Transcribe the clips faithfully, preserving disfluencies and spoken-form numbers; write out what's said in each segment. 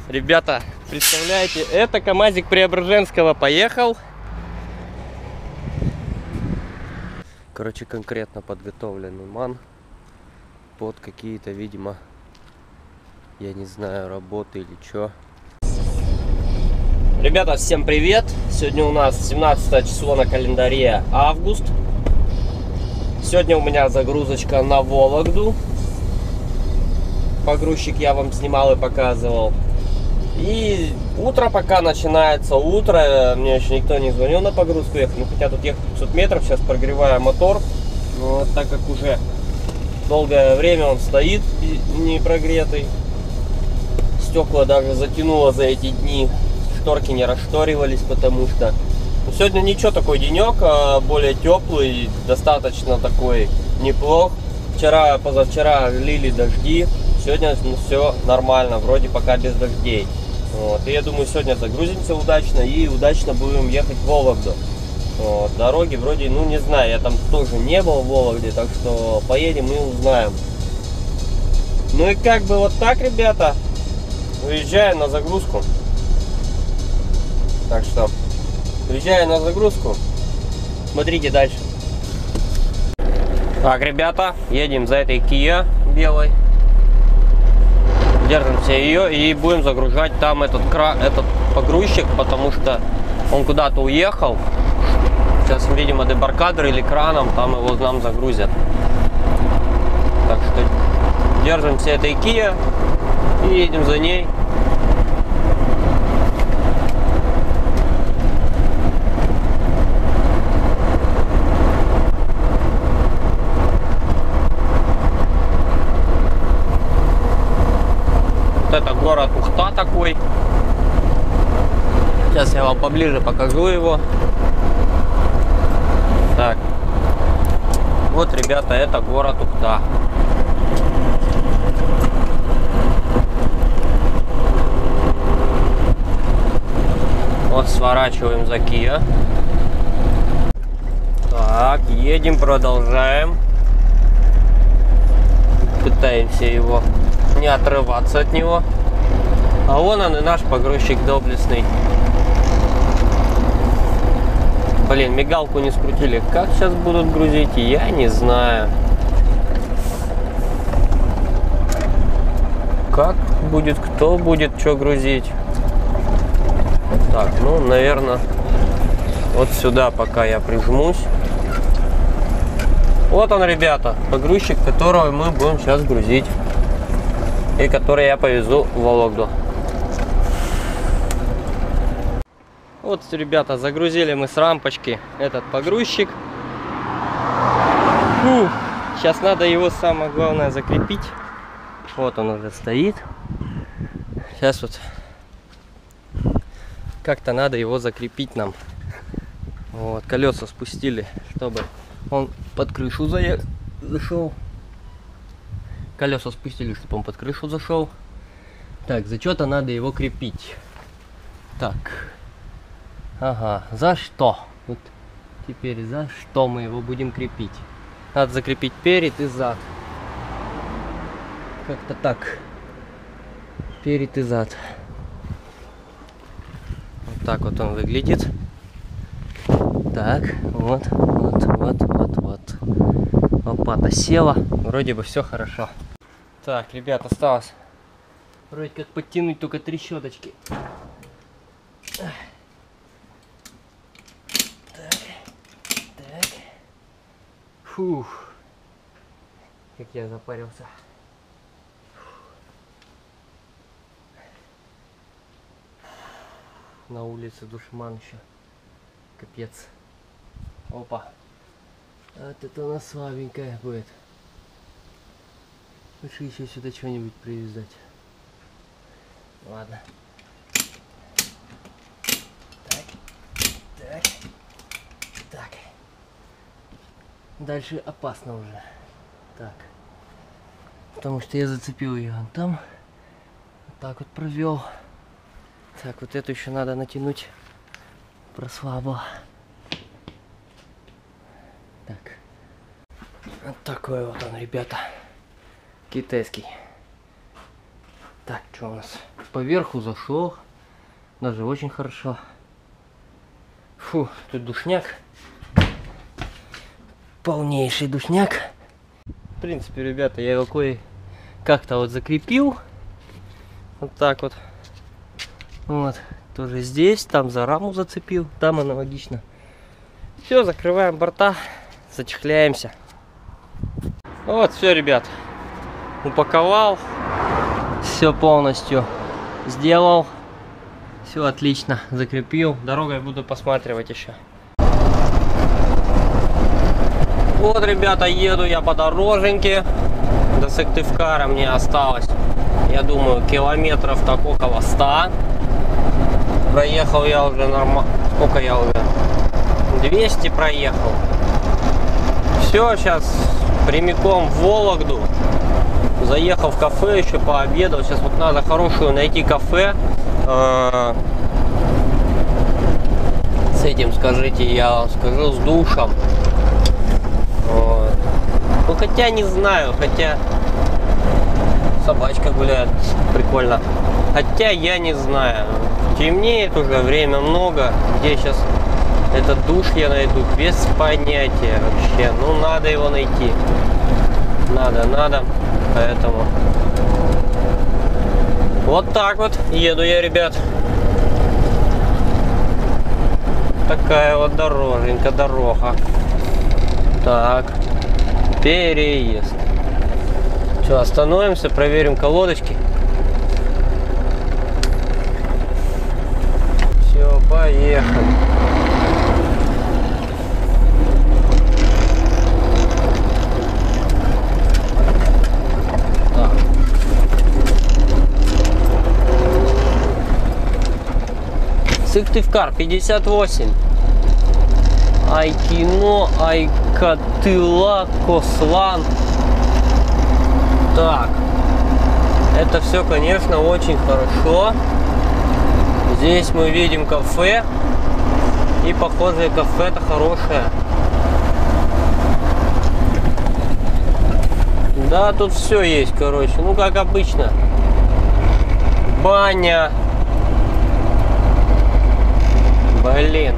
Ребята, представляете, это КамАЗик Преображенского поехал. Короче, конкретно подготовленный ман под какие-то, видимо, я не знаю, работы или что. Ребята, всем привет! Сегодня у нас семнадцатое число на календаре, август. Сегодня у меня загрузочка на Вологду. Погрузчик я вам снимал и показывал. И утро пока начинается, утро, мне еще никто не звонил на погрузку ехать, ну хотя тут ехать пятьсот метров, сейчас прогреваю мотор, но так как уже долгое время он стоит не прогретый, стекла даже затянуло за эти дни, шторки не расшторивались, потому что ну, сегодня ничего, такой денек, более теплый, достаточно такой неплох. Вчера, позавчера лили дожди, сегодня ну, все нормально, вроде пока без дождей. Вот. И я думаю, сегодня загрузимся удачно и удачно будем ехать в Вологду. Вот. Дороги вроде, ну не знаю, я там тоже не был в Вологде, так что поедем и узнаем. Ну и как бы вот так, ребята, уезжаю на загрузку. Так что, уезжаю на загрузку, смотрите дальше. Так, ребята, едем за этой Kia белой. Держимся ее и будем загружать там этот, кра... этот погрузчик, потому что он куда-то уехал. Сейчас, видимо, дебаркадер или краном там его нам загрузят. Так что держимся этой Kia и едем за ней. Это город Ухта такой. Сейчас я вам поближе покажу его. Так. Вот, ребята, это город Ухта. Вот сворачиваем за Kia. Так, едем, продолжаем. Пытаемся его не отрываться от него. А вон он и наш погрузчик доблестный. Блин, мигалку не скрутили. Как сейчас будут грузить, я не знаю. Как будет, кто будет что грузить. Так, ну, наверное, вот сюда пока я прижмусь. Вот он, ребята, погрузчик, которого мы будем сейчас грузить. И который я повезу в Вологду. Вот, ребята, загрузили мы с рампочки этот погрузчик. Фу, сейчас надо его, самое главное, закрепить. Вот он уже стоит. Сейчас вот как-то надо его закрепить нам. Вот, колеса спустили, чтобы он под крышу зашел. Колеса спустили, чтобы он под крышу зашел. Так, за что-то надо его крепить. Так. Ага, за что? Вот теперь за что мы его будем крепить? Надо закрепить перед и зад. Как-то так. Перед и зад. Вот так вот он выглядит. Так, вот, вот, вот, вот, вот. Лопата села. Вроде бы все хорошо. Так, ребят, осталось вроде как подтянуть только три щеточки. Так, так. Фух. Как я запарился. На улице душман еще. Капец. Опа. Вот это у нас слабенькая будет. Лучше еще сюда что-нибудь привязать. Ладно. Так. Так. Так. Дальше опасно уже. Так. Потому что я зацепил ее вон там. Вот так вот провел. Так, вот эту еще надо натянуть. Прослабо. Так. Вот такой вот он, ребята. Китайский. Так, что у нас? поверху зашел. Даже очень хорошо. Фу, тут душняк. Полнейший душняк. В принципе, ребята, я его кое-как-то вот закрепил. Вот так вот. Вот. Тоже здесь, там за раму зацепил. Там аналогично. Все, закрываем борта. Зачехляемся. Вот, все, ребят. Упаковал. Все полностью сделал. Все отлично. Закрепил. Дорогой буду посматривать еще. Вот, ребята, еду я по дороженьке. До Сыктывкара мне осталось, я думаю, километров так около ста. Проехал я уже нормально. Сколько я уже? двести проехал. Все, сейчас прямиком в Вологду. Заехал в кафе, еще пообедал. Сейчас вот надо хорошую найти кафе. С этим, скажите, я вам скажу, с душем. Вот. Ну, хотя не знаю, хотя собачка гуляет, прикольно. Хотя я не знаю. Темнеет уже, время много. Где сейчас этот душ я найду? Без понятия вообще. Ну, надо его найти. Надо, надо. Поэтому вот так вот еду я, ребят. Такая вот дороженька, дорога. Так, переезд. Что, остановимся, проверим колодочки. Все, поехали. Так. Сыктывкар пятьдесят восемь. Айкино, Айкатыла, Кослан. Так. Это все, конечно, очень хорошо. Здесь мы видим кафе. И, похоже, кафе-то хорошее. Да, тут все есть, короче. Ну, как обычно. Баня. Блин.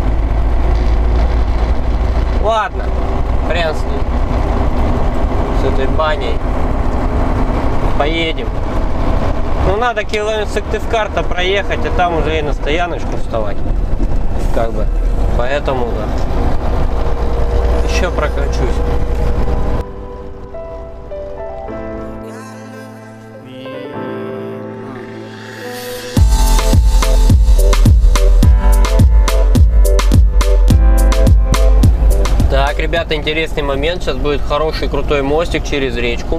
Ладно, хрен с ним, с этой баней. Поедем. Ну, надо километр Сыктывкар-то проехать, а там уже и на стояночку вставать. Как бы. Поэтому, да. Еще прокачусь. Так, ребята, интересный момент. Сейчас будет хороший крутой мостик через речку.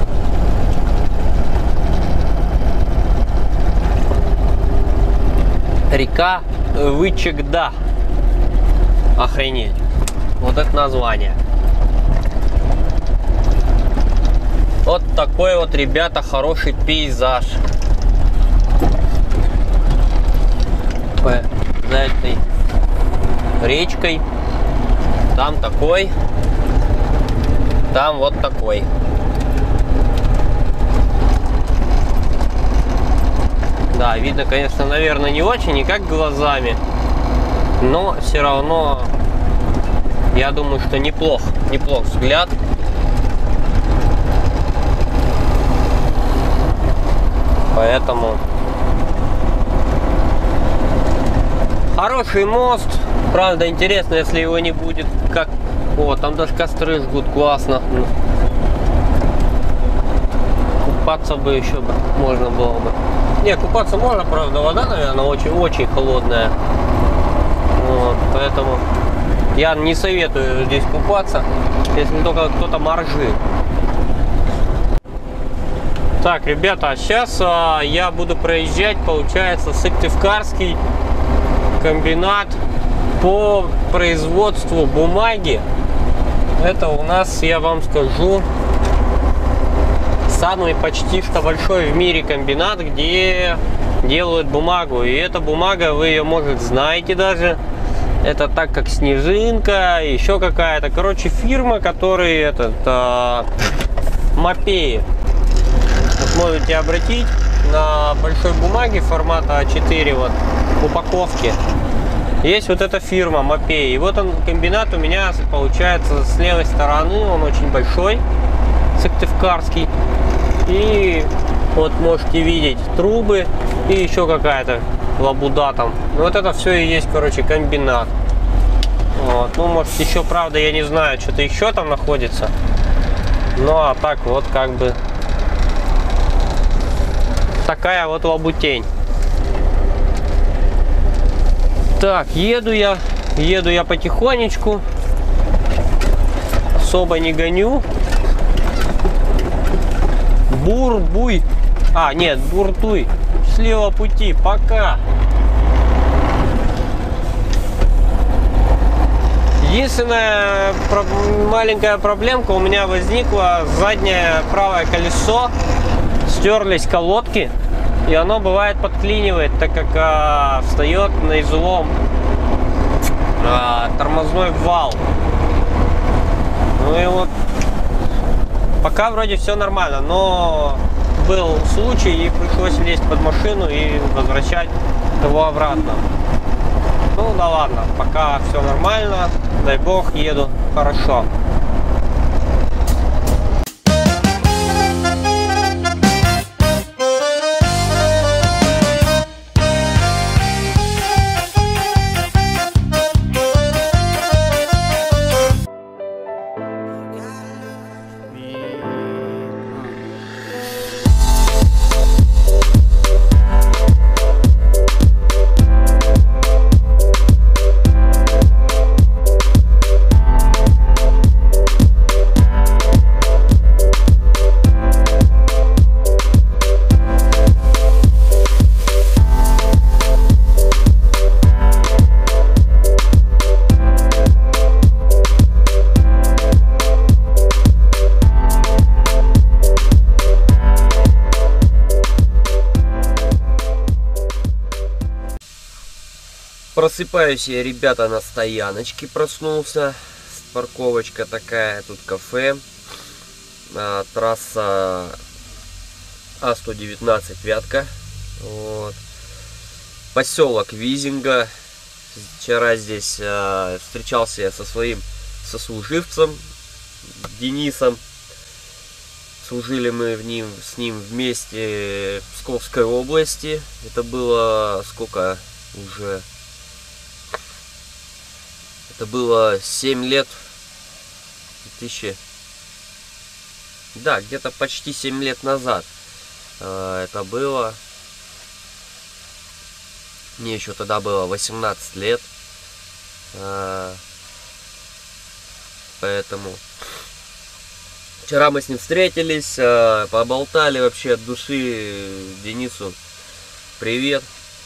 Река Вычегда. Охренеть. Вот это название. Вот такой вот, ребята, хороший пейзаж. По за этой речкой. Там такой, там вот такой. Да, видно, конечно, наверное, не очень, не как глазами, но все равно, я думаю, что неплох, неплох взгляд. Поэтому хороший мост. Правда, интересно, если его не будет, как... О, там даже костры жгут, классно. Купаться бы еще бы можно было бы. Не, купаться можно, правда, вода, наверное, очень-очень холодная. Вот, поэтому я не советую здесь купаться, если только кто-то моржит. Так, ребята, а сейчас а, я буду проезжать, получается, Сыктывкарский комбинат по производству бумаги. Это у нас, я вам скажу, самый почти что большой в мире комбинат, где делают бумагу. И эта бумага, вы ее, может, знаете даже. Это так как Снежинка, еще какая-то. Короче, фирма, которая этот а, Мапеи. Вот можете обратить на большой бумаге формата а четыре вот упаковки. Есть вот эта фирма Мапей. И вот он, комбинат у меня получается с левой стороны. Он очень большой, сыктывкарский. И вот можете видеть трубы и еще какая-то лабуда там. Ну, вот это все и есть, короче, комбинат. Вот. Ну, может, еще, правда, я не знаю, что-то еще там находится. Ну, а так вот как бы такая вот лабутень. Так, еду я, еду я потихонечку, особо не гоню. Бур-буй, а нет, буртуй, счастливого пути, пока. Единственная маленькая проблемка у меня возникла: заднее правое колесо, стерлись колодки. И оно бывает подклинивает, так как а, встает на излом а, тормозной вал. Ну и вот пока вроде все нормально, но был случай и пришлось лезть под машину и возвращать его обратно. Ну да ладно, пока все нормально, дай бог, еду хорошо. Просыпаюсь я, ребята, на стояночке, проснулся. Парковочка такая, тут кафе. А, трасса А сто девятнадцать Вятка. Вот. Поселок Визинга. Вчера здесь а, встречался я со своим сослуживцем Денисом. Служили мы в ним, с ним вместе в Псковской области. Это было сколько уже... Это было семь лет, две тысячи, да, где-то почти семь лет назад это было. Мне еще тогда было восемнадцать лет, поэтому вчера мы с ним встретились, поболтали вообще от души. Денису привет.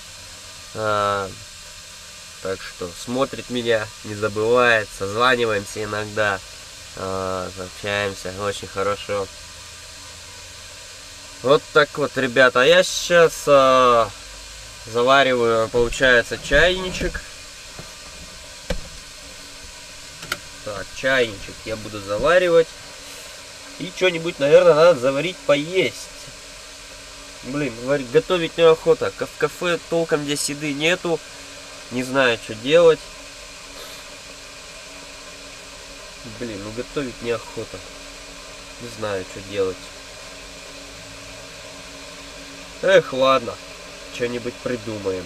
Так что смотрит меня, не забывает, созваниваемся иногда, э, общаемся, очень хорошо. Вот так вот, ребята, я сейчас э, завариваю, получается, чайничек. Так, чайничек я буду заваривать. И что-нибудь, наверное, надо заварить, поесть. Блин, готовить неохота, в кафе толком здесь еды нету. Не знаю, что делать. Блин, ну готовить неохота. Не знаю, что делать. Эх, ладно. Что-нибудь придумаем.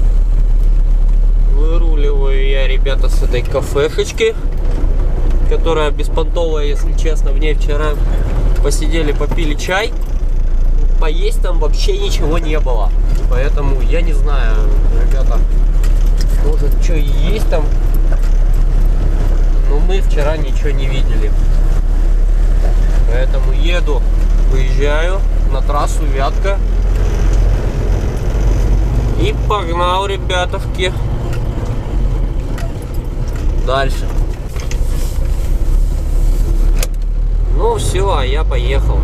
Выруливаю я, ребята, с этой кафешечки, которая беспонтовая, если честно. В ней вчера посидели, попили чай. Поесть там вообще ничего не было. Поэтому я не знаю, ребята, может, что и есть там, но мы вчера ничего не видели. Поэтому еду, выезжаю на трассу Вятка и погнал, ребятовки, дальше. Ну все, а я поехал.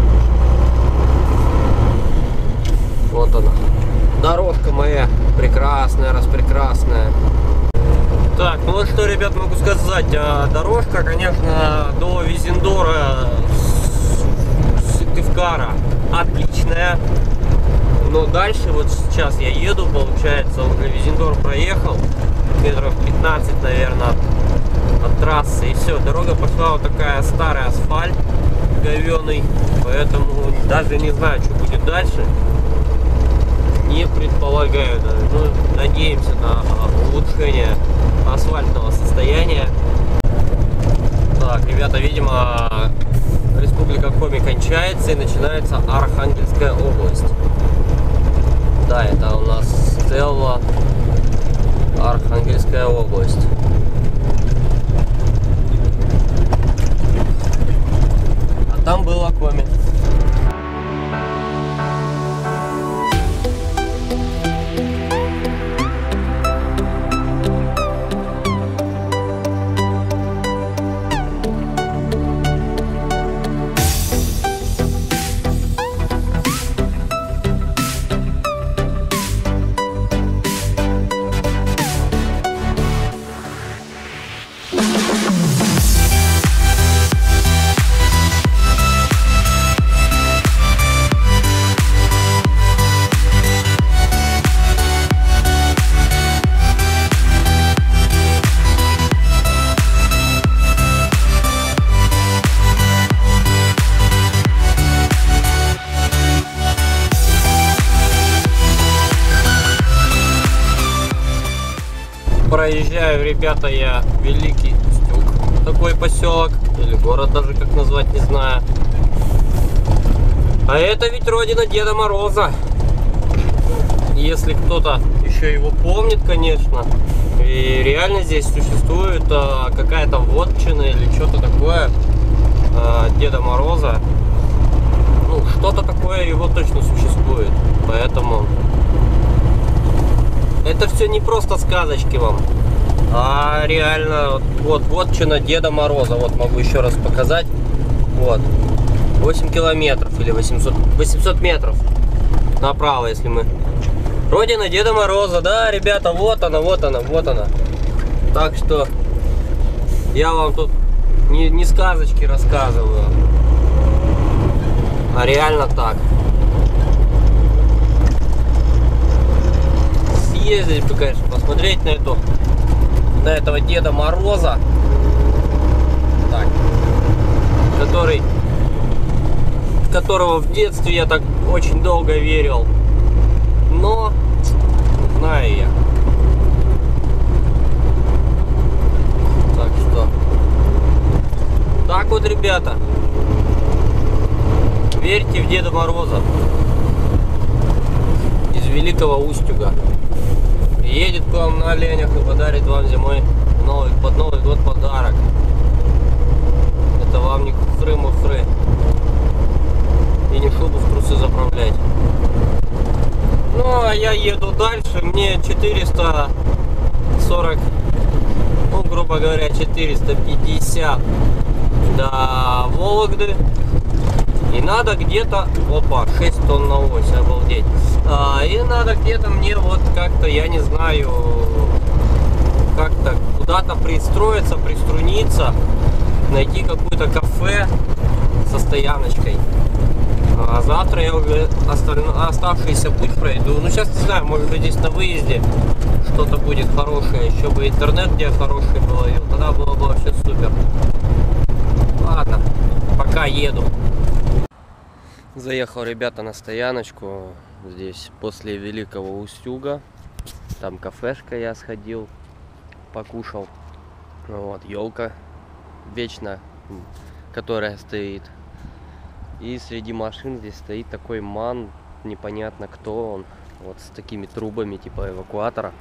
Вот она, дорожка моя прекрасная, распрекрасная. Так, ну вот что, ребят, могу сказать. Дорожка, конечно, до Визендора, Сыктывкара отличная. Но дальше, вот сейчас я еду, получается, уже Визендор проехал, метров пятнадцать, наверное, от, от трассы. И все, дорога пошла вот такая, старый асфальт говёный, поэтому даже не знаю, что будет дальше. Не предполагаю даже. Ну, надеемся на улучшение асфальтного состояния. Так, ребята, видимо, Республика Коми кончается и начинается Архангельская область. Да, это у нас Стелла, Архангельская область. А там было Коми. Проезжаю, ребята, я Великий Устюг, такой поселок, или город даже, как назвать, не знаю. А это ведь родина Деда Мороза. Если кто-то еще его помнит, конечно. И реально здесь существует а, какая-то вотчина или что-то такое а, Деда Мороза. Ну, что-то такое его точно существует. Поэтому это все не просто сказочки вам, а реально вот вотчина Деда Мороза. Вот могу еще раз показать. Вот восемь километров или восемьсот, восемьсот метров направо, если мы. Родина Деда Мороза, да, ребята, вот она, вот она, вот она. Так что я вам тут не, не сказочки рассказываю, а реально так. Съездить бы, конечно, посмотреть на эту, на этого Деда Мороза, так, который, в которого в детстве я так очень долго верил, но не знаю я. Так что, так вот, ребята, верьте в Деда Мороза из Великого Устюга. Едет к вам на оленях и подарит вам зимой новый, под Новый год подарок. Это вам не хухры-мухры и не шубу в трусы заправлять. Ну а я еду дальше. Мне четыреста сорок, ну грубо говоря, четыреста пятьдесят до Вологды. И надо где-то, опа, шесть тонн на ось, обалдеть. А, и надо где-то мне вот как-то, я не знаю, как-то куда-то пристроиться, приструниться, найти какое-то кафе со стояночкой. А завтра я уже остальной, оставшийся путь пройду. Ну сейчас не знаю, может быть здесь на выезде что-то будет хорошее, еще бы интернет где хороший был, и тогда было бы вообще супер. Ладно, пока еду. Заехал, ребята, на стояночку. Здесь после Великого Устюга. Там кафешка, я сходил, покушал. Вот, елка вечно, которая стоит. И среди машин здесь стоит такой ман, непонятно кто он. Вот с такими трубами типа эвакуатора.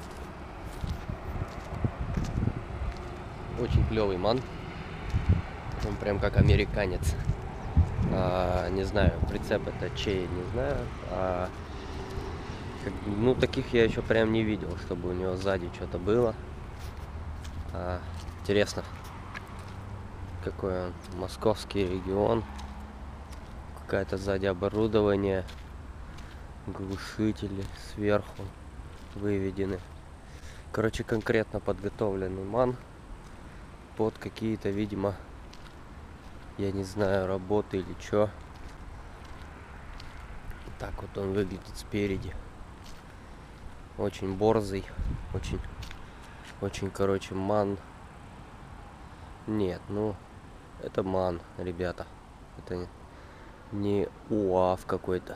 Очень клевый ман. Он прям как американец. А, не знаю, прицеп это чей, не знаю. А, как, ну, таких я еще прям не видел, чтобы у него сзади что-то было. А, интересно, какой он, московский регион. Какое-то сзади оборудование, глушители сверху выведены. Короче, конкретно подготовленный ман под какие-то, видимо, я не знаю, работы или что. Так вот он выглядит спереди. Очень борзый, очень, очень, короче, ман. Нет, ну, это ман, ребята. Это не УАВ какой-то.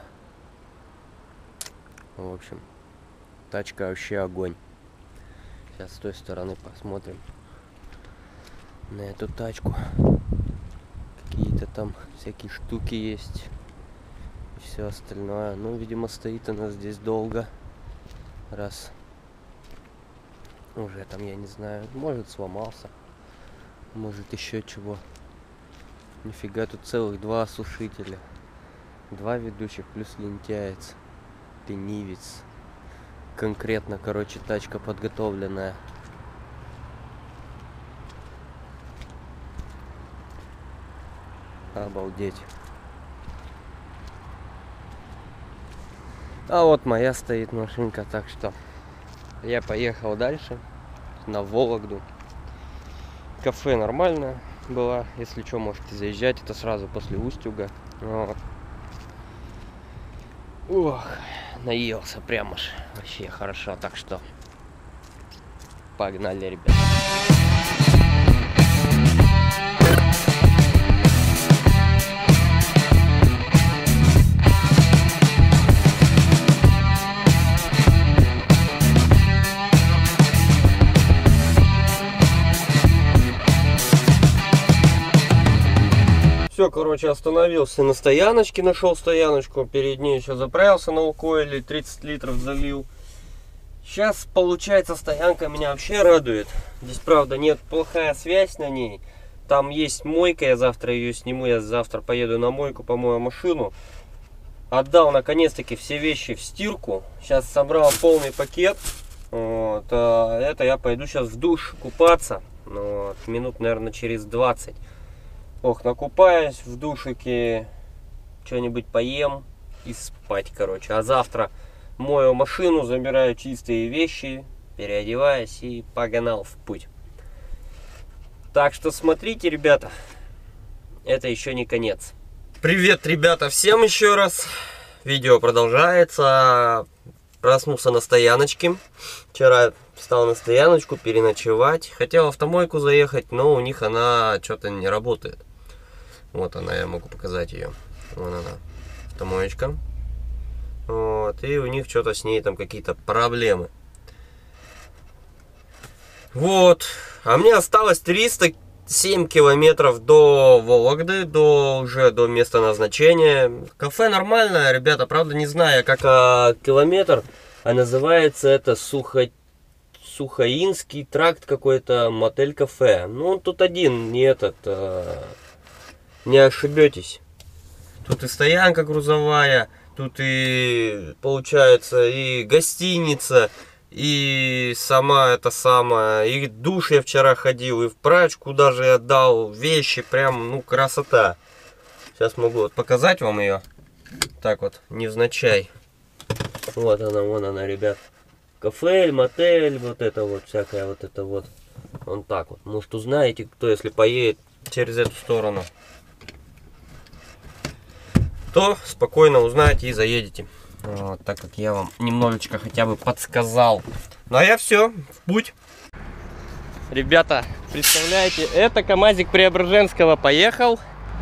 В общем, тачка вообще огонь. Сейчас с той стороны посмотрим на эту тачку. Какие-то там всякие штуки есть. И все остальное. Ну, видимо, стоит она здесь долго. Раз. Уже там, я не знаю, может сломался. Может еще чего. Нифига, тут целых два осушителя. Два ведущих плюс лентяец. Ленивец. Конкретно, короче, тачка подготовленная. Обалдеть. А вот моя стоит машинка, так что я поехал дальше на Вологду. Кафе нормальное было, если что, можете заезжать, это сразу после Устюга. Вот. Ох, наелся прямо ж, вообще хорошо, так что погнали, ребята. Все, короче, остановился на стояночке, нашел стояночку, перед ней еще заправился на Лукойле, тридцать литров залил. Сейчас, получается, стоянка меня вообще радует. Здесь, правда, нет, плохая связь на ней. Там есть мойка, я завтра ее сниму, я завтра поеду на мойку, помою машину. Отдал, наконец-таки, все вещи в стирку. Сейчас собрал полный пакет. Вот, а это я пойду сейчас в душ купаться. Вот, минут, наверное, через двадцать. Ох, накупаюсь в душике, что-нибудь поем и спать, короче. А завтра мою машину, забираю чистые вещи, переодеваюсь и погнал в путь. Так что смотрите, ребята, это еще не конец. Привет, ребята, всем еще раз. Видео продолжается. Проснулся на стояночке. Вчера встал на стояночку переночевать. Хотел в автомойку заехать, но у них она что-то не работает. Вот она, я могу показать ее. Вон она, автомоечка. Вот, и у них что-то с ней там какие-то проблемы. Вот. А мне осталось триста семь километров до Вологды, до уже до места назначения. Кафе нормальное, ребята, правда не знаю, как а, километр, а называется это Сухо... Сухоинский тракт какой-то, мотель-кафе. Ну, он тут один, не этот, а... не ошибетесь. Тут и стоянка грузовая, тут и, получается, и гостиница, и сама это самая, и душ я вчера ходил, и в прачку даже отдал, вещи, прям, ну, красота. Сейчас могу вот показать вам ее, так вот, невзначай. Вот она, вон она, ребят. Кафе, мотель, вот это вот, всякое вот это вот. Вон так вот. Может, узнаете, кто, если поедет через эту сторону, то спокойно узнаете и заедете. Вот, так как я вам немножечко хотя бы подсказал. Ну а я все, в путь. Ребята, представляете, это КамАЗик Преображенского поехал.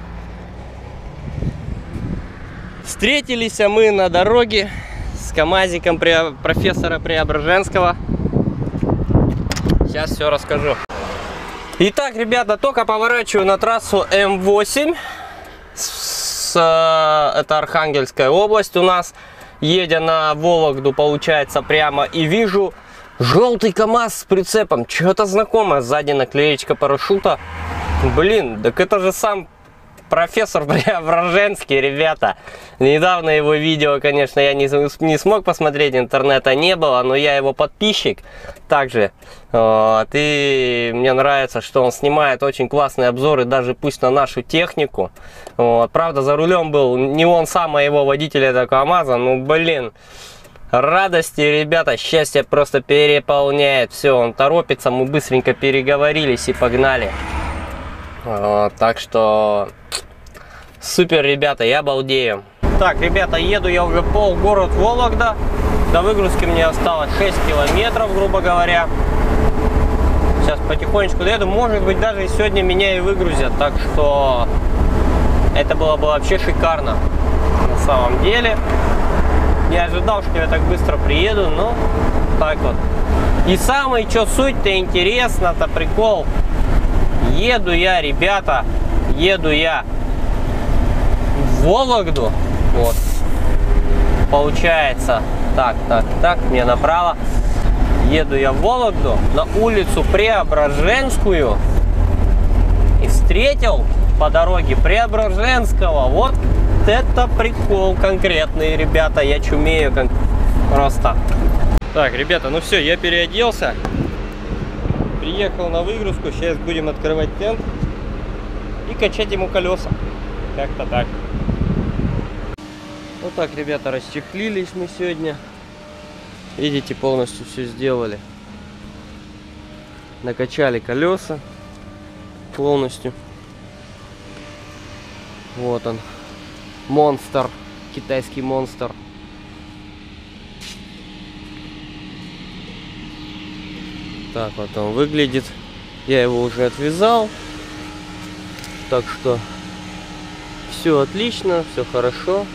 Встретились мы на дороге с КамАЗиком профессора Преображенского. Сейчас все расскажу. Итак, ребята, только поворачиваю на трассу М восемь. С, это Архангельская область у нас. Едя на Вологду, получается, прямо, и вижу желтый КамАЗ с прицепом. Что-то знакомое. Сзади наклеечка парашюта. Блин, так это же сам профессор Преображенский, ребята. Недавно его видео, конечно, я не, не смог посмотреть, интернета не было, но я его подписчик также. Вот, и мне нравится, что он снимает очень классные обзоры, даже пусть на нашу технику. Вот, правда, за рулем был не он сам, а его водитель этого КамАЗа. Ну, блин, радости, ребята, счастье просто переполняет. Все, он торопится, мы быстренько переговорились и погнали. Вот, так что супер, ребята, я балдею. Так, ребята, еду я уже полгород Вологда. До выгрузки мне осталось шесть километров, грубо говоря. Сейчас потихонечку доеду. Может быть, даже и сегодня меня и выгрузят. Так что это было бы вообще шикарно. На самом деле. Не ожидал, что я так быстро приеду, но так вот. И самый, что суть-то интересно-то, прикол. Еду я, ребята, еду я в Вологду. Вот. Получается, так, так, так, мне направо. Еду я в Вологду на улицу Преображенскую. И встретил по дороге Преображенского. Вот это прикол конкретный, ребята. Я чумею как просто. Так, ребята, ну все, я переоделся. Приехал на выгрузку. Сейчас будем открывать тент и качать ему колеса. Как-то так. Вот так, ребята, расчехлились мы сегодня. Видите, полностью все сделали. Накачали колеса полностью. Вот он. Монстр. Китайский монстр. Так вот он выглядит. Я его уже отвязал. Так что все отлично, все хорошо.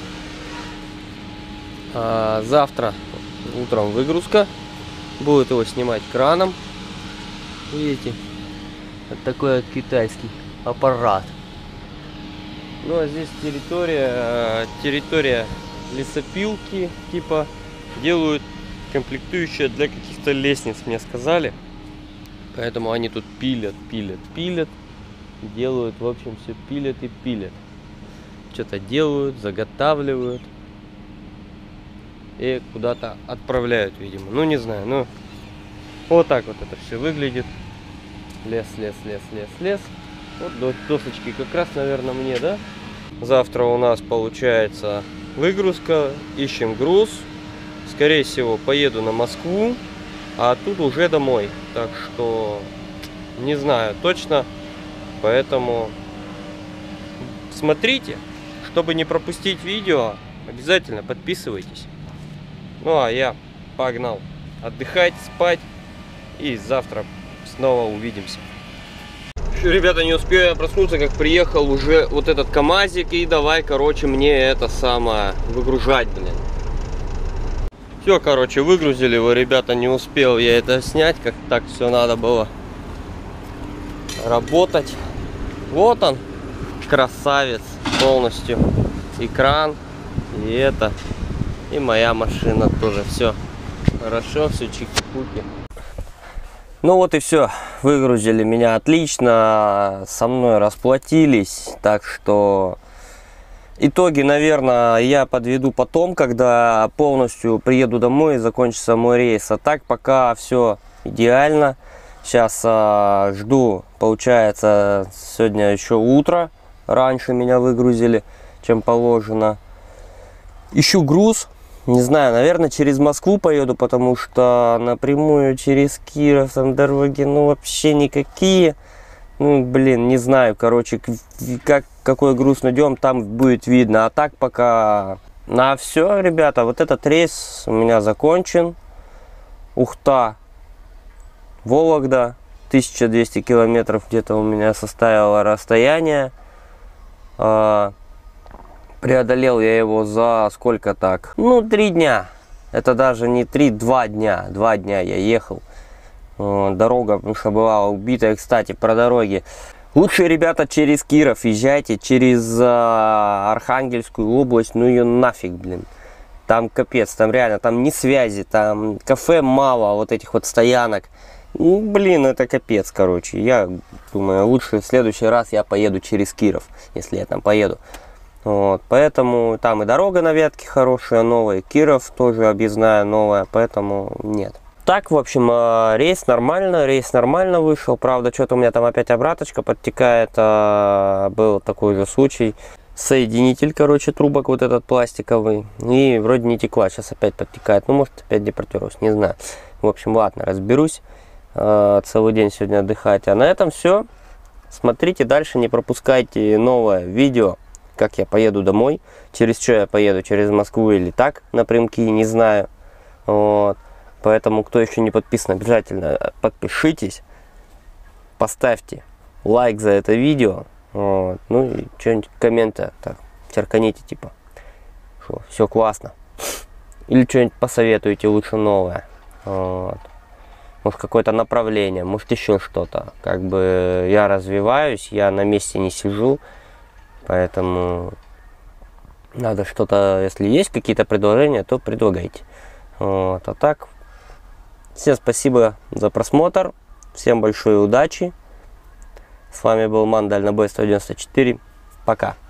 А завтра утром выгрузка. Будет его снимать краном. Видите? Вот такой вот китайский аппарат. Ну а здесь территория, территория лесопилки, типа делают комплектующие для каких-то лестниц, мне сказали. Поэтому они тут пилят, пилят, пилят. Делают, в общем, все пилят и пилят. Что-то делают, заготавливают. И куда-то отправляют, видимо. Ну, не знаю, ну вот так вот это все выглядит. Лес, лес, лес, лес, лес. Вот досочки как раз, наверное, мне, да? Завтра у нас получается выгрузка. Ищем груз. Скорее всего, поеду на Москву. А тут уже домой. Так что не знаю точно. Поэтому смотрите. Чтобы не пропустить видео, обязательно подписывайтесь. Ну а я погнал отдыхать, спать. И завтра снова увидимся. Еще, ребята, не успею я проснуться, как приехал уже вот этот КамАЗик. И давай, короче, мне это самое выгружать, блин. Все, короче, выгрузили его, ребята, не успел я это снять. Как так все надо было работать. Вот он, красавец, полностью. Экран, и это, и моя машина тоже. Все хорошо, все чики-пуки. Ну вот и все, выгрузили меня отлично, со мной расплатились, так что итоги, наверное, я подведу потом, когда полностью приеду домой и закончится мой рейс. А так пока все идеально. Сейчас а, жду, получается, сегодня еще утро, раньше меня выгрузили, чем положено. Ищу груз. Не знаю, наверное, через Москву поеду, потому что напрямую через Киров там дороги, ну, вообще никакие. Ну, блин, не знаю, короче, как, какой груз найдем, там будет видно. А так пока на все, ребята, вот этот рейс у меня закончен. Ухта, Вологда, тысяча двести километров где-то у меня составило расстояние. Преодолел я его за сколько так? Ну, три дня. Это даже не три, два дня. Два дня я ехал. Дорога, потому что была убитая. Кстати, про дороги. Лучше, ребята, через Киров езжайте. Через а, Архангельскую область. Ну ее нафиг, блин. Там капец. Там реально, там ни связи. Там кафе мало. Вот этих вот стоянок. Ну, блин, это капец, короче. Я думаю, лучше в следующий раз я поеду через Киров. Если я там поеду. Вот, поэтому там и дорога на ветке хорошая, новая, Киров тоже объездная новая, поэтому нет. Так, в общем, рейс нормально, рейс нормально вышел, правда, что-то у меня там опять обраточка подтекает, был такой же случай. Соединитель, короче, трубок вот этот пластиковый, и вроде не текла, сейчас опять подтекает, ну, может, опять депортируюсь, не знаю. В общем, ладно, разберусь, целый день сегодня отдыхать, а на этом все. Смотрите дальше, не пропускайте новое видео. как я поеду домой, через что я поеду, через Москву или так, напрямки, не знаю. Вот. Поэтому, кто еще не подписан, обязательно подпишитесь, поставьте лайк за это видео, вот. Ну и что-нибудь комменты так черканите, типа, что все классно. Или что-нибудь посоветуете лучше новое. Вот. Может, какое-то направление, может, еще что-то. Как бы я развиваюсь, я на месте не сижу, поэтому надо что-то, если есть какие-то предложения, то предлагайте. Вот. А так, всем спасибо за просмотр, всем большой удачи. С вами был Ман Дальнобой сто девяносто четыре. Пока.